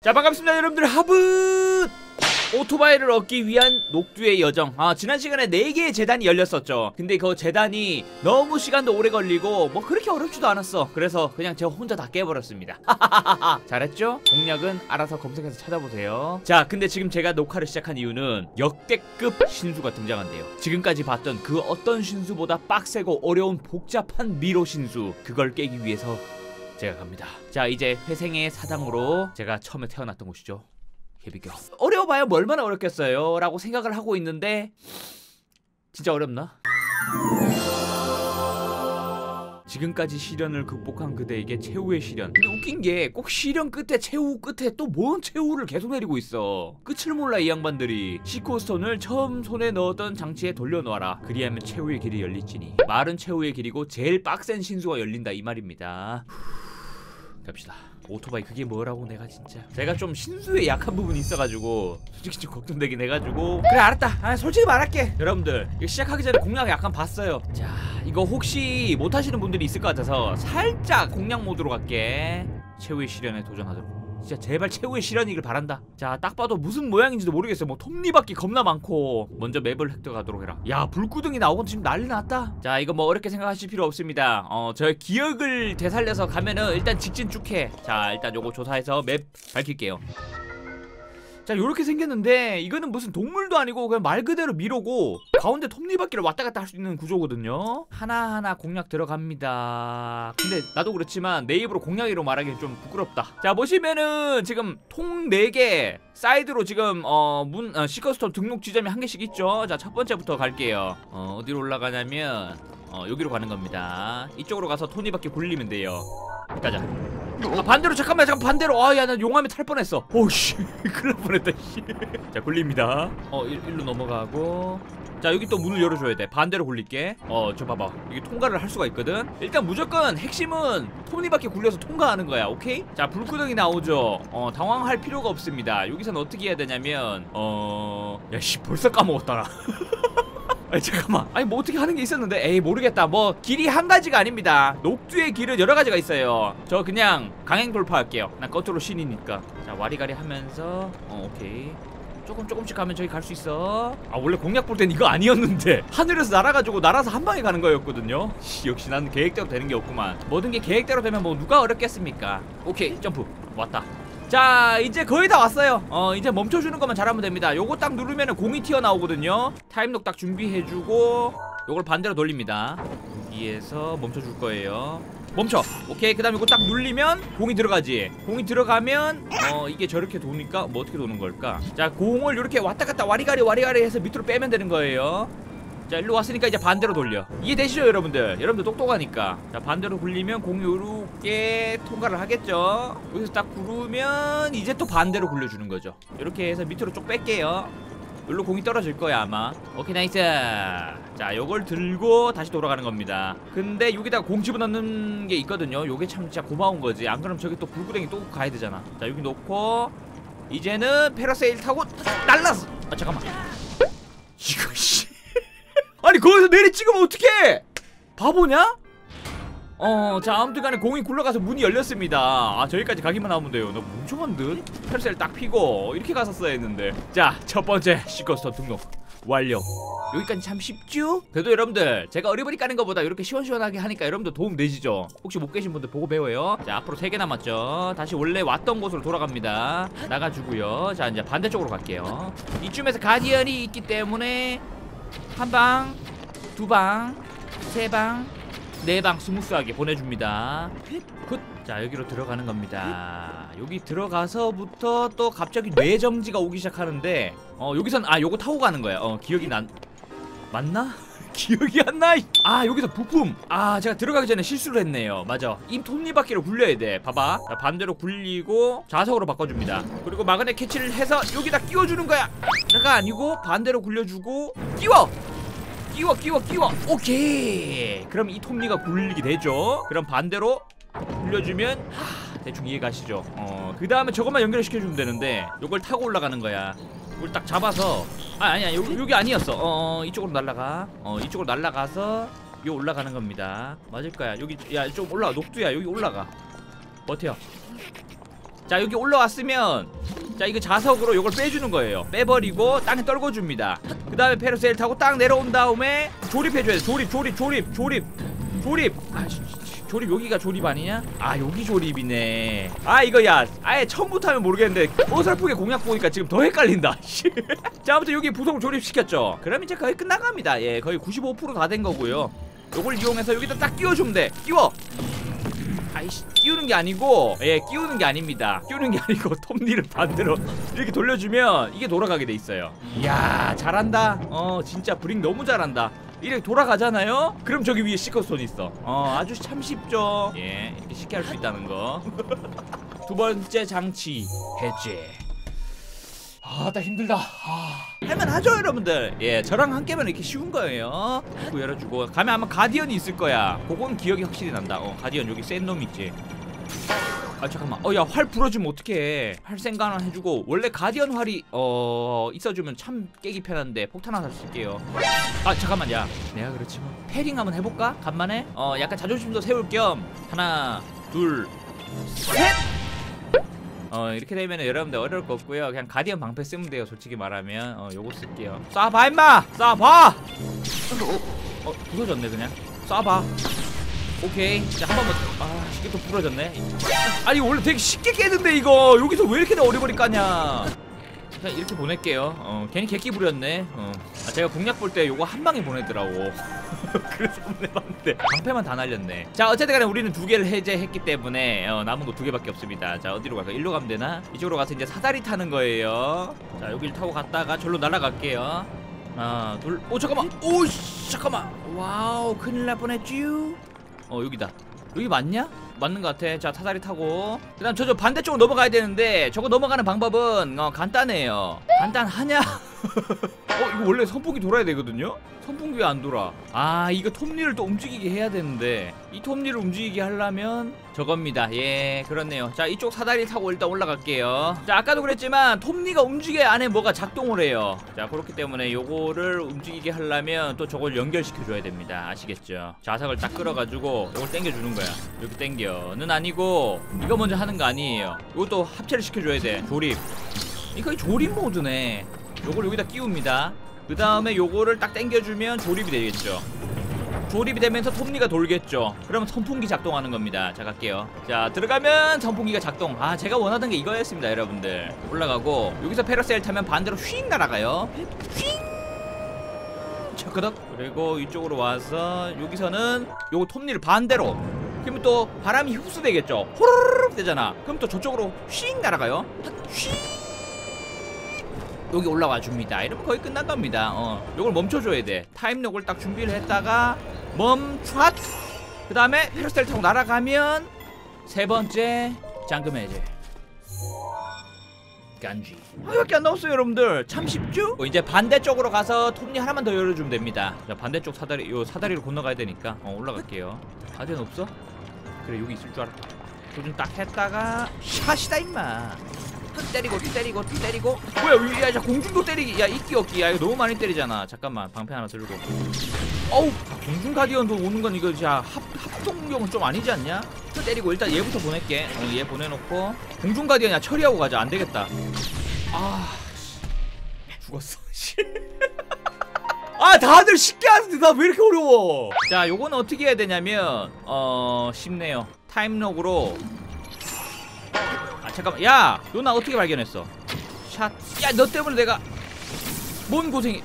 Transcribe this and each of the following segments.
자, 반갑습니다 여러분들. 하붓 오토바이를 얻기 위한 녹두의 여정. 지난 시간에 4개의 재단이 열렸었죠. 근데 그 재단이 너무 시간도 오래 걸리고 뭐 그렇게 어렵지도 않았어. 그래서 그냥 제가 혼자 다 깨버렸습니다. 잘했죠? 공략은 알아서 검색해서 찾아보세요. 자, 근데 지금 제가 녹화를 시작한 이유는 역대급 신수가 등장한대요. 지금까지 봤던 그 어떤 신수보다 빡세고 어려운 복잡한 미로 신수, 그걸 깨기 위해서 제가 갑니다. 자, 이제 회생의 사당으로 제가 처음에 태어났던 곳이죠. 비교. 어려워봐야 뭐 얼마나 어렵겠어요 라고 생각을 하고 있는데 진짜 어렵나? 지금까지 시련을 극복한 그대에게 최후의 시련. 근데 웃긴게 꼭 시련 끝에 최후 끝에 또 뭔 최후를 계속 내리고 있어. 끝을 몰라 이 양반들이. 시코스톤을 처음 손에 넣었던 장치에 돌려놓아라. 그리하면 최후의 길이 열리지니. 말은 최후의 길이고 제일 빡센 신수가 열린다 이 말입니다. 갑시다. 오토바이 그게 뭐라고. 내가 진짜 제가 좀 신수에 약한 부분이 있어가지고 솔직히 좀 걱정되긴 해가지고 그래 알았다. 솔직히 말할게. 여러분들 이거 시작하기 전에 공략 약간 봤어요. 자, 이거 혹시 못하시는 분들이 있을 것 같아서 살짝 공략 모드로 갈게. 최후의 시련에 도전하도록. 진짜 제발 최후의 시련이길 바란다. 자, 딱 봐도 무슨 모양인지도 모르겠어요. 뭐 톱니바퀴 겁나 많고. 먼저 맵을 획득하도록 해라. 야, 불구덩이 나오건 지금 난리 났다. 자, 이거 뭐 어렵게 생각하실 필요 없습니다. 저 기억을 되살려서 가면은 일단 직진 쭉 해. 자, 일단 요거 조사해서 맵 밝힐게요. 자, 요렇게 생겼는데 이거는 무슨 동물도 아니고 그냥 말 그대로 미로고 가운데 톱니바퀴를 왔다 갔다 할 수 있는 구조거든요. 하나하나 공략 들어갑니다. 근데 나도 그렇지만 내 입으로 공략으로 말하기 좀 부끄럽다. 자, 보시면은 지금 통 4개 사이드로 지금 시커스톤 등록 지점이 1개씩 있죠. 자, 첫 번째부터 갈게요. 어디로 올라가냐면 여기로 가는 겁니다. 이쪽으로 가서 톱니바퀴 굴리면 돼요. 가자. 반대로. 잠깐 반대로. 야, 나 용암에 탈 뻔했어. 오씨 큰일 날 뻔했다. 자, 굴립니다. 일로 넘어가고. 자, 여기 또 문을 열어줘야 돼. 반대로 굴릴게. 저 봐봐, 이게 통과를 할 수가 있거든. 일단 무조건 핵심은 톱니바퀴 굴려서 통과하는 거야. 오케이? 자, 불구덩이 나오죠. 당황할 필요가 없습니다. 여기서는 어떻게 해야 되냐면 야씨 벌써 까먹었다. 아니 잠깐만, 아니 뭐 어떻게 하는 게 있었는데. 에이 모르겠다. 뭐 길이 한 가지가 아닙니다. 녹두의 길은 여러 가지가 있어요. 저 그냥 강행 돌파할게요. 난 겉으로 신이니까. 자, 와리가리 하면서 오케이. 조금씩 가면 저기 갈 수 있어. 원래 공략 볼 땐 이거 아니었는데 하늘에서 날아가지고 날아서 한 방에 가는 거였거든요. 역시 나는 계획대로 되는 게 없구만. 모든 게 계획대로 되면 뭐 누가 어렵겠습니까. 오케이, 점프. 왔다. 자, 이제 거의 다 왔어요. 이제 멈춰주는 것만 잘하면 됩니다. 요거 딱 누르면은 공이 튀어나오거든요. 타임록 딱 준비해주고 요걸 반대로 돌립니다. 여기에서 멈춰줄 거예요. 멈춰. 오케이. 그 다음에 이거 딱 눌리면 공이 들어가지. 공이 들어가면 이게 저렇게 도니까 뭐 어떻게 도는 걸까. 자, 공을 이렇게 왔다갔다 와리가리 해서 밑으로 빼면 되는 거예요. 자, 일로 왔으니까 이제 반대로 돌려. 이해되시죠 여러분들? 여러분들 똑똑하니까. 자, 반대로 굴리면 공이 요렇게 통과를 하겠죠. 여기서 딱 구르면 이제 또 반대로 굴려주는 거죠. 이렇게 해서 밑으로 쭉 뺄게요. 여기로 공이 떨어질 거야 아마. 오케이, 나이스. 자, 요걸 들고 다시 돌아가는 겁니다. 근데 여기다가 공 집어넣는 게 있거든요. 요게 참 진짜 고마운 거지. 안 그러면 저기 또 불구덩이 또 가야 되잖아. 자, 여기 놓고 이제는 패러세일 타고 날라서. 잠깐만. 이거 씨. 아니 거기서 내리 찍으면 어떡해? 바보냐? 자, 아무튼간에 공이 굴러가서 문이 열렸습니다. 저기까지 가기만 하면 돼요. 너 뭉쳐만 듯? 패러셀 딱 피고 이렇게 갔었어야 했는데. 자, 첫 번째 시커스톤 등록 완료. 여기까지 참 쉽죠? 그래도 여러분들 제가 어리버리 까는 것보다 이렇게 시원시원하게 하니까 여러분들 도움 되시죠? 혹시 못 계신 분들 보고 배워요. 자, 앞으로 3개 남았죠. 다시 원래 왔던 곳으로 돌아갑니다. 나가주고요. 자, 이제 반대쪽으로 갈게요. 이쯤에서 가디언이 있기 때문에 한 방, 2방, 3방, 4방 스무스하게 보내줍니다. 굿. 자, 여기로 들어가는 겁니다. 여기 들어가서부터 또 갑자기 뇌정지가 오기 시작하는데 여기선 요거 타고 가는 거야. 기억이 맞나? 기억이 안 나. 여기서 부품. 제가 들어가기 전에 실수를 했네요. 맞아. 이 톱니바퀴를 굴려야 돼. 봐봐. 자, 반대로 굴리고 좌석으로 바꿔줍니다. 그리고 마그넷 캐치를 해서 여기다 끼워주는 거야. 가 아니고 반대로 굴려주고 끼워. 오케이. 그럼 이 톱니가 굴리게 되죠. 그럼 반대로 굴려주면 대충 이해 가시죠? 그 다음에 저것만 연결시켜주면 되는데 요걸 타고 올라가는 거야. 이걸 딱 잡아서 아니야 여기 아니었어. 이쪽으로 날라가. 이쪽으로 날라가서 요 올라가는 겁니다. 맞을 거야. 여기 야 좀 올라가. 녹두야 여기 올라가. 버텨. 자 여기 올라왔으면 자 이거 자석으로 요걸 빼주는 거예요. 빼버리고 땅에 떨궈줍니다. 그 다음에 페르세일 타고 딱 내려온 다음에 조립해줘야 돼. 조립. 아 조립 여기가 조립 아니냐? 아 여기 조립이네. 아 이거 야 아예 처음부터 하면 모르겠는데 어설프게 공략 보니까 지금 더 헷갈린다. 자 아무튼 여기 부속 조립시켰죠. 그럼 이제 거의 끝나갑니다. 예 거의 95% 다 된 거고요. 요걸 이용해서 여기다 딱 끼워주면 돼. 끼워. 아이씨 끼우는 게 아니고 예 끼우는 게 아닙니다. 끼우는 게 아니고 톱니를 반대로 이렇게 돌려주면 이게 돌아가게 돼 있어요. 이야 잘한다. 진짜 브링 너무 잘한다. 이렇게 돌아가잖아요? 그럼 저기 위에 시커스톤이 있어. 아주 참 쉽죠. 예 이렇게 쉽게 할 수 있다는 거. 두 번째 장치 해제. 나 힘들다. 할만하죠 여러분들. 예 저랑 함께면 이렇게 쉬운 거예요. 그 열어주고 가면 아마 가디언이 있을 거야. 그건 기억이 확실히 난다. 가디언 여기 센 놈 있지. 아 잠깐만 야 활 부러지면 어떡해. 활 생각 해주고 원래 가디언 활이 있어주면 참 깨기 편한데 폭탄 하나 쓸게요. 아 잠깐만 야 내가 그렇지 뭐 패링 한번 해볼까? 간만에 약간 자존심도 세울 겸 하나 둘 셋. 이렇게 되면 여러분들 어려울 거 없고요. 그냥 가디언 방패 쓰면 돼요. 솔직히 말하면 요거 쓸게요. 쏴봐 임마 쏴봐. 부서졌네 그냥. 쏴봐. 오케이 자 한 번만. 이게 또 부러졌네. 아니 원래 되게 쉽게 깨는데 이거 여기서 왜 이렇게 어려버리 까냐. 그냥 이렇게 보낼게요. 괜히 객기 부렸네. 제가 공략 볼 때 요거 한 방에 보내더라고. 그래서 보내봤는데 방패만 다 날렸네. 자 어쨌든 간에 우리는 두 개를 해제했기 때문에 남은 거 두 개밖에 없습니다. 자 어디로 갈까? 일로 가면 되나? 이쪽으로 가서 이제 사다리 타는 거예요. 자 여기를 타고 갔다가 절로 날아갈게요. 하나 둘. 잠깐만. 오씨 잠깐만. 와우 큰일 날 뻔했쥬. 여기다. 여기 맞냐? 맞는 것 같아. 자 사다리 타고 그 다음 저 반대쪽으로 넘어가야 되는데 저거 넘어가는 방법은 간단해요. 간단하냐? 이거 원래 선풍기 돌아야 되거든요? 선풍기 왜 안 돌아? 이거 톱니를 또 움직이게 해야 되는데 이 톱니를 움직이게 하려면 저겁니다. 예 그렇네요. 자 이쪽 사다리 타고 일단 올라갈게요. 자 아까도 그랬지만 톱니가 움직여야 안에 뭐가 작동을 해요. 자 그렇기 때문에 요거를 움직이게 하려면 또 저걸 연결시켜줘야 됩니다. 아시겠죠? 자석을 딱 끌어가지고 요걸 당겨주는 거야. 이렇게 당겨는 아니고 이거 먼저 하는 거 아니에요. 이것도 합체를 시켜줘야 돼. 조립. 이거 조립 모드네. 요걸 여기다 끼웁니다. 그 다음에 요거를 딱 당겨주면 조립이 되겠죠. 조립이 되면서 톱니가 돌겠죠. 그러면 선풍기 작동하는 겁니다. 자 갈게요. 자 들어가면 선풍기가 작동. 제가 원하던 게 이거였습니다 여러분들. 올라가고 여기서 페러세일 타면 반대로 휙 날아가요. 휙 척그덕. 그리고 이쪽으로 와서 여기서는 요거 톱니를 반대로. 그러면 또 바람이 흡수되겠죠. 호르르르 되잖아. 그럼 또 저쪽으로 휙 날아가요. 휙 여기 올라와 줍니다. 이러면 거의 끝난 겁니다. 요걸 멈춰줘야 돼. 타임록을 딱 준비를 했다가 멈춰. 그 다음에 페러스텔 타고 날아가면 세 번째 잠금 해제. 간지. 이밖에 안 나왔어요 여러분들. 참 쉽죠? 이제 반대쪽으로 가서 톱니 하나만 더 열어주면 됩니다. 자 반대쪽 사다리 요 사다리로 건너가야 되니까 올라갈게요. 가디언 없어? 그래 여기 있을 줄 알았다. 도전 딱 했다가 샷이다 임마. 때리고 뭐야 야 공중도 때리기. 야 있기 없기. 야 이거 너무 많이 때리잖아. 잠깐만 방패 하나 들고. 공중 가디언도 오는 건 이거 진짜 합동용은 좀 아니지 않냐? 때리고 일단 얘부터 보낼게. 얘 보내놓고 공중 가디언이야 처리하고 가자. 안 되겠다. 죽었어. 다들 쉽게 하는데 나 왜 이렇게 어려워? 자 요거는 어떻게 해야 되냐면 쉽네요. 타임록으로. 잠깐만 야 너 나 어떻게 발견했어? 샷. 야 너 때문에 내가 뭔 고생이.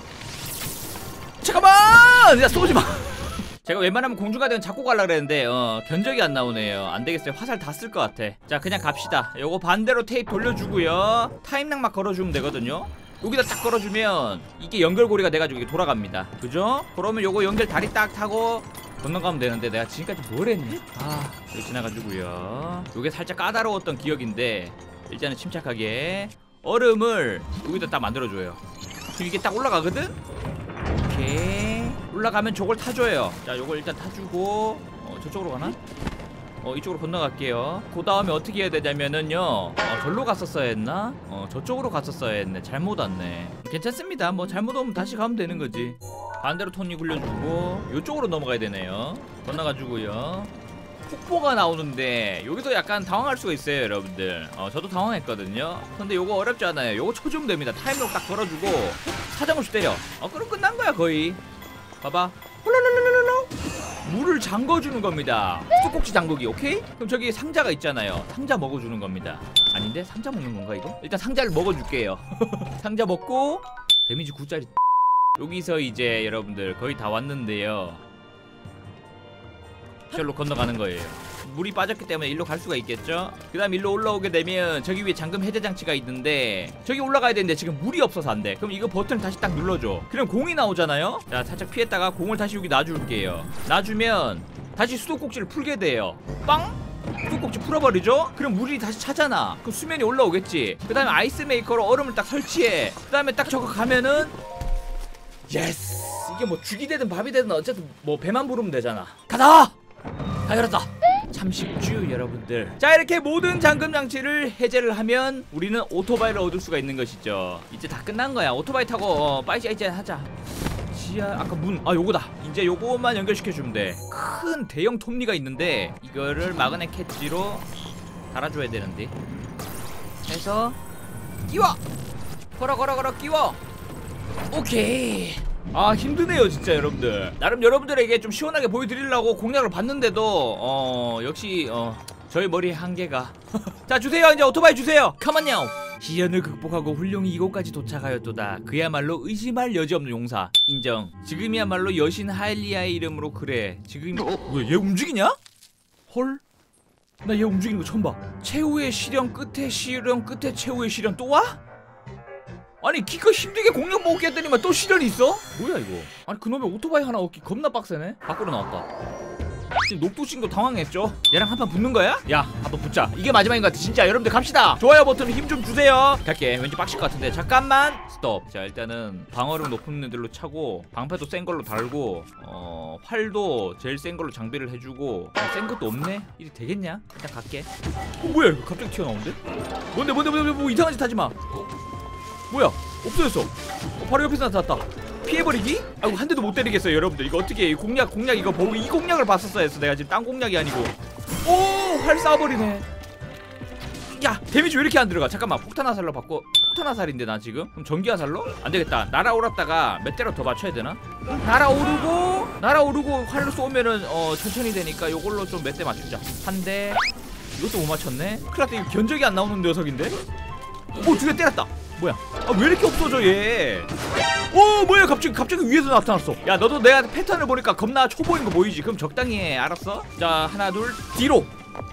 잠깐만 야 쏘지마. 제가 웬만하면 공중가디언 잡고 가려고 그랬는데 견적이 안 나오네요. 안되겠어요. 화살 다 쓸 것 같아. 자 그냥 갑시다. 요거 반대로 테이프 돌려주고요. 타임락만 걸어주면 되거든요. 여기다 딱 걸어주면 이게 연결고리가 돼가지고 이게 돌아갑니다. 그죠? 그러면 요거 연결 다리 딱 타고 건너가면 되는데 내가 지금까지 뭘 했니? 여기 지나가지고요. 요게 살짝 까다로웠던 기억인데 일단은 침착하게 얼음을 여기다 딱 만들어줘요. 지금 이게 딱 올라가거든? 오케이 올라가면 저걸 타줘요. 자 요걸 일단 타주고 저쪽으로 가나? 이쪽으로 건너갈게요. 그 다음에 어떻게 해야 되냐면은요 절로 갔었어야 했나? 저쪽으로 갔었어야 했네. 잘못 왔네. 괜찮습니다. 뭐 잘못 오면 다시 가면 되는 거지. 반대로 톱니 굴려주고 요쪽으로 넘어가야 되네요. 건너가지고요. 폭포가 나오는데 여기서 약간 당황할 수가 있어요 여러분들. 저도 당황했거든요. 근데 요거 어렵지 않아요. 요거 쳐주면 됩니다. 타임록 딱 걸어주고 사정없이 때려. 그럼 끝난 거야 거의. 봐봐. 홀로로로로로 물을 잠궈주는 겁니다. 수도꼭지 잠그기. 오케이? 그럼 저기 상자가 있잖아요. 상자 먹어주는 겁니다. 아닌데? 상자 먹는 건가 이거? 일단 상자를 먹어줄게요. 상자 먹고 데미지 9짜리. 여기서 이제 여러분들 거의 다 왔는데요. 저기로 건너가는 거예요. 물이 빠졌기 때문에 일로 갈 수가 있겠죠. 그 다음 일로 올라오게 되면 저기 위에 잠금 해제 장치가 있는데 저기 올라가야 되는데 지금 물이 없어서 안돼. 그럼 이거 버튼을 다시 딱 눌러줘. 그럼 공이 나오잖아요. 자 살짝 피했다가 공을 다시 여기 놔줄게요. 놔주면 다시 수도꼭지를 풀게 돼요. 빵! 수도꼭지 풀어버리죠? 그럼 물이 다시 차잖아. 그럼 수면이 올라오겠지. 그 다음에 아이스 메이커로 얼음을 딱 설치해. 그 다음에 딱 저거 가면은 예스! 이게 뭐 죽이 되든 밥이 되든 어쨌든 뭐 배만 부르면 되잖아. 가자! 다 열었다. 참 쉽죠 여러분들. 자 이렇게 모든 잠금 장치를 해제를 하면 우리는 오토바이를 얻을 수가 있는 것이죠. 이제 다 끝난 거야. 오토바이 타고 빠이샤 이제 하자. 지하 아까 문 요거다. 이제 요거만 연결시켜주면 돼. 큰 대형 톱니가 있는데 이거를 마그넷 캐치로 달아줘야 되는데 해서 끼워. 걸어 끼워. 오케이. 힘드네요 진짜 여러분들. 나름 여러분들에게 좀 시원하게 보여드리려고 공략을 봤는데도 역시 저희 머리의 한계가. 자 주세요. 이제 오토바이 주세요. 컴온요. 시련을 극복하고 훌륭히 이곳까지 도착하였도다. 그야말로 의심할 여지 없는 용사. 인정. 지금이야말로 여신 하일리아의 이름으로 그래. 지금 왜 얘 움직이냐? 헐? 나 얘 움직이는 거 처음 봐. 최후의 시련 끝에 최후의 시련 또 와? 아니 기껏 힘들게 공략 먹게 했더니만 또 시련이 있어? 뭐야 이거? 아니 그놈의 오토바이 하나 얻기 겁나 빡세네. 밖으로 나왔다. 지금 녹두신도 당황했죠? 얘랑 한판 붙는 거야? 야 한번 붙자. 이게 마지막인 것 같아 진짜. 여러분들 갑시다. 좋아요 버튼 힘 좀 주세요. 갈게. 왠지 빡칠 것 같은데 잠깐만 스톱. 자 일단은 방어력 높은 애들로 차고 방패도 센 걸로 달고 활도 제일 센 걸로 장비를 해주고 센 것도 없네? 이리 되겠냐? 일단 갈게. 뭐야 이거 갑자기 튀어나오는데? 뭔데 뭐 이상한 짓 하지마. 뭐야 없어졌어. 바로 옆에서 나타났다. 피해버리기? 아이고 한 대도 못 때리겠어요 여러분들. 이거 어떻게 해. 공략 이거 보고 이 공략을 봤었어야 했어. 내가 지금 딴 공략이 아니고. 오 활 쏴버리네. 야 데미지 왜 이렇게 안 들어가. 잠깐만 폭탄 화살로 바꿔. 폭탄 화살인데 나 지금. 그럼 전기 화살로? 안 되겠다. 날아오랐다가 몇 대로 더 맞춰야 되나? 날아오르고 활로 쏘면은 천천히 되니까 요걸로 좀 몇 대 맞추자. 한 대. 이것도 못 맞췄네. 큰일났다. 이거 견적이 안 나오는 녀석인데. 오 두 대 때렸다. 뭐야? 왜 이렇게 없어져 얘? 오 뭐야 갑자기 위에서 나타났어. 야 너도 내가 패턴을 보니까 겁나 초보인 거 보이지? 그럼 적당히 해. 알았어? 자 하나 둘 뒤로.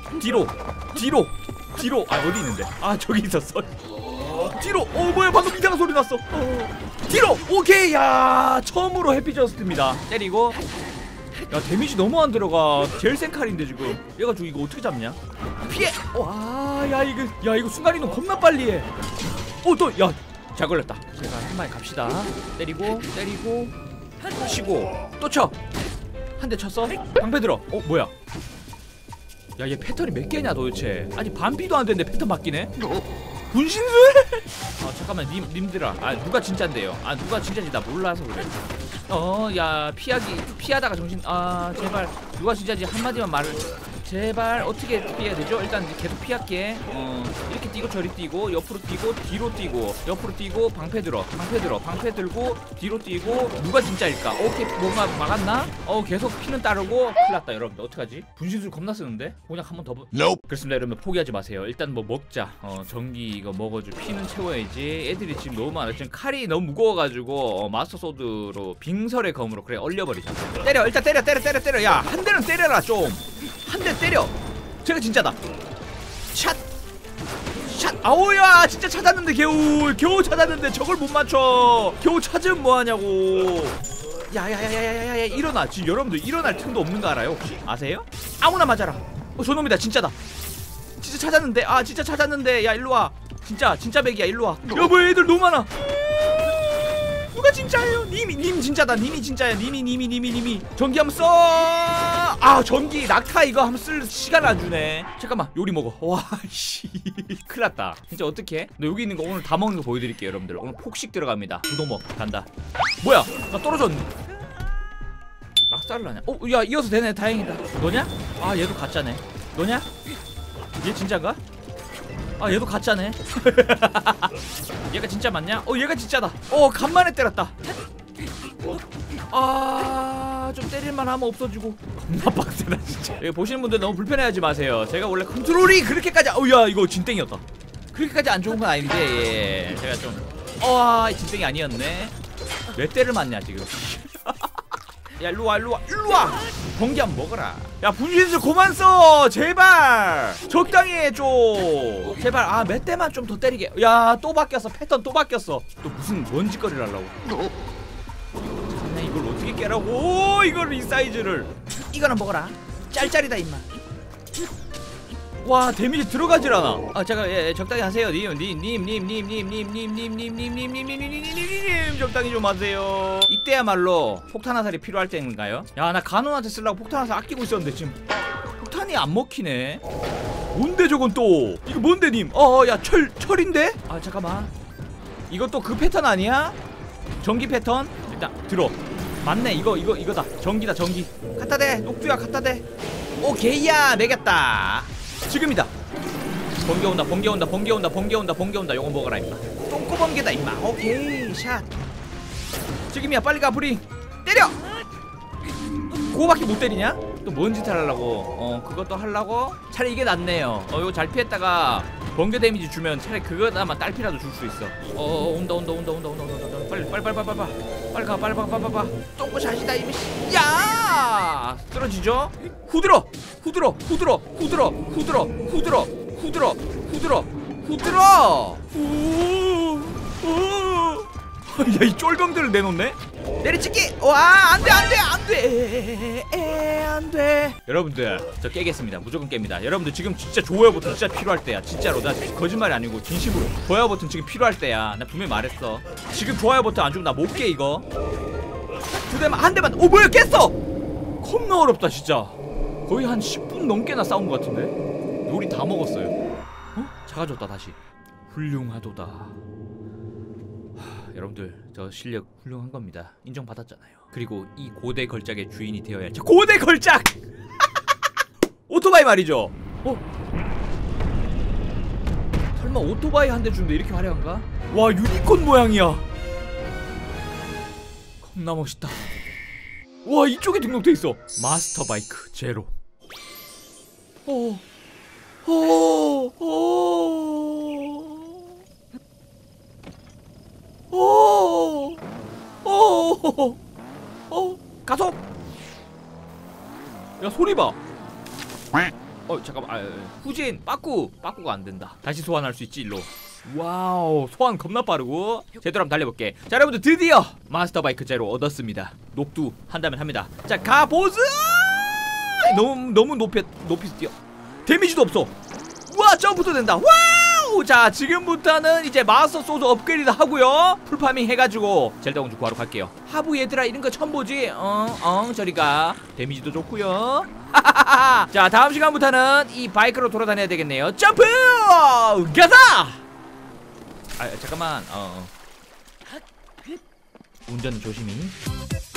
어디 있는데? 저기 있었어. 뒤로. 뭐야 방금 이상한 소리 났어. 뒤로. 오케이. 야 처음으로 해피저스트입니다. 때리고. 야 데미지 너무 안 들어가. 제일 센 칼인데 지금. 얘가 이거 어떻게 잡냐? 피해. 야 이거 순간이동 겁나 빨리 해. 또 야 잘 걸렸다. 제가 한 마리 갑시다. 때리고 치고 또 쳐. 한 대 쳤어. 방패 들어. 뭐야? 야 얘 패턴이 몇 개냐 도대체. 아니 반피도 안 되는데 패턴 바뀌네. 분신술? 잠깐만 님들아. 누가 진짠데요? 누가 진짜인지 나 몰라서 그래. 야 피하다가 정신. 제발 누가 진짜인지 한마디만 말을. 제발 어떻게 피해야 되죠? 일단 계속 피할게. 이렇게 뛰고 저리 뛰고 옆으로 뛰고 뒤로 뛰고 옆으로 뛰고 방패 들고 뒤로 뛰고. 누가 진짜일까? 오케이 뭔가 막았나? 계속 피는 따르고. 큰일났다 여러분들. 어떡하지? 분신술 겁나 쓰는데? 공략 한 번 더 그렇습니다 여러분. 포기하지 마세요. 일단 뭐 먹자. 전기 이거 먹어줘. 피는 채워야지. 애들이 지금 너무 많아. 지금 칼이 너무 무거워가지고 마스터 소드로 빙설의 검으로 그래 얼려버리자. 때려 일단 때려. 야 한 대는 때려라 좀. 한 대 때려. 제가 진짜다. 샷. 아우야 진짜 찾았는데 겨우 찾았는데 저걸 못 맞춰. 겨우 찾으면 뭐하냐고. 야야야야야야 일어나. 지금 여러분들 일어날 틈도 없는 거 알아요 혹시? 아세요? 아무나 맞아라. 저놈이다 진짜다. 진짜 찾았는데. 진짜 찾았는데. 야 일로와. 진짜 백이야 일로와. 여보 애들 너무 많아. 누가 진짜예요? 님 진짜다. 님이 진짜야. 님이 전기 한번 써. 전기 낙타 이거 한번 쓸 시간 안 주네. 잠깐만 요리 먹어. 와씨 큰일났다. 진짜 어떡해? 너 여기 있는 거 오늘 다 먹는 거 보여드릴게요 여러분들. 오늘 폭식 들어갑니다. 부도먹 간다. 뭐야 나 떨어졌네. 학살을 하냐? 야 이어서 되네. 다행이다. 너냐? 아 얘도 가짜네. 너냐? 얘 진짜인가? 아 얘도 가짜네. 얘가 진짜 맞냐? 얘가 진짜다. 간만에 때렸다. 좀 때릴만 하면 없어지고. 겁나 빡세다 진짜. 이거 보시는 분들 너무 불편해하지 마세요. 제가 원래 컨트롤이 그렇게까지 야 이거 진땡이었다. 그렇게까지 안 좋은 건 아닌데, 예. 제가 좀 진땡이 아니었네. 몇 대를 맞냐 지금. 야 일로와. 번개 한번 먹어라. 야 분신술 그만 써 제발. 적당히 해줘 제발. 몇 대만 좀 더 때리게. 야 또 바뀌었어. 패턴 또 바뀌었어. 또 무슨 뭔 짓거리를 하려고. 이걸 어떻게 깨라고. 이거를 이 사이즈를. 이거는 먹어라. 짤짤이다 임마. 와 데미지 들어가질 않아. 제가 적당히 하세요. 님 적당히 좀 하세요. 이때야말로 폭탄 화살이 필요할 때인가요? 야 나 간호한테 쓰려고 폭탄 화살 아끼고 있었는데 지금 폭탄이 안 먹히네. 뭔데 저건 또. 이거 뭔데 님. 야 철인데? 잠깐만. 이것도 그 패턴 아니야? 전기 패턴? 일단 들어. 맞네. 이거다. 전기다 전기. 갖다 대. 녹두야 갖다 대. 오케이야 매겼다. 지금이다. 번개 온다. 요거 먹어라 임마. 똥꼬번개다 임마. 오케이 샷. 지금이야 빨리 가 브링. 때려. 그거밖에 못 때리냐? 또 뭔 짓 하려고. 그것도 하려고? 차라리 이게 낫네요. 이거 잘 피했다가 번개 데미지 주면 차라리 그거다만 딸피라도 줄 수 있어. 온다. 빨리 가. 똥꼬샷이다 이미. 야 쓰러지죠? 후들어. 야 이 쫄병들을 내놓네. 내리찍기. 안돼. 여러분들 저 깨겠습니다. 무조건 깹니다. 여러분들 지금 진짜 좋아요 버튼 진짜 필요할 때야. 진짜로 나 거짓말이 아니고 진심으로 좋아요 버튼 지금 필요할 때야. 나 분명히 말했어. 지금 좋아요 버튼 안 주면 나 못 깨 이거. 두 대만 한 대만. 뭐야 깼어. 겁나 어렵다 진짜. 거의 한 10분 넘게나 싸운 것 같은데. 요리 다 먹었어요. 작아졌다 다시. 훌륭하도다. 여러분들 저 실력 훌륭한 겁니다. 인정받았잖아요. 그리고 이 고대 걸작의 주인이 되어야지. 고대 걸작! 오토바이 말이죠. 설마 오토바이 한 대 주는데 이렇게 화려한가? 와 유니콘 모양이야. 겁나 멋있다. 와 이쪽에 등록돼 있어. 마스터 바이크 제로. 가속. 야 소리 봐. 잠깐만. 후진 빠꾸가 안 된다. 다시 소환할 수 있지 일로. 와우 소환 겁나 빠르고. 제대로 한번 달려볼게. 자 여러분들 드디어 마스터 바이크 제로 얻었습니다. 녹두 한다면 합니다. 자 가보즈. 너무 높이 뛰어. 데미지도 없어. 와 점프도 된다. 와우. 자 지금부터는 이제 마스터 소드 업그레이드 하고요. 풀파밍 해가지고 젤다 공주 구하러 갈게요. 하부 얘들아 이런 거 처음 보지? 저리가. 데미지도 좋고요. 자 다음 시간부터는 이 바이크로 돌아다녀야 되겠네요. 점프! 가자! 잠깐만. 운전은 조심히.